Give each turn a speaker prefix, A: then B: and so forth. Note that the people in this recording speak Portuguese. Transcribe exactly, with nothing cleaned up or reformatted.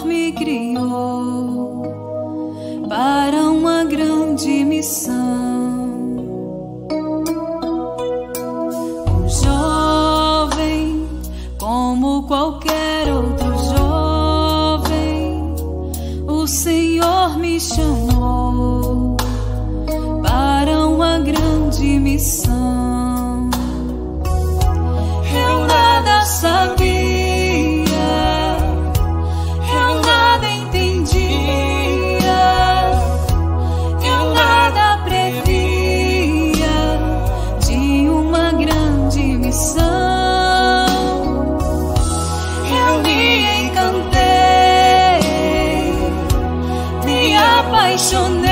A: Senhor me criou para uma grande missão. Um jovem como qualquer outro jovem, o Senhor me chamou para uma grande missão. Eu nada sabia, eu nada entendia, eu nada previa de uma grande missão. Eu me encantei, me apaixonei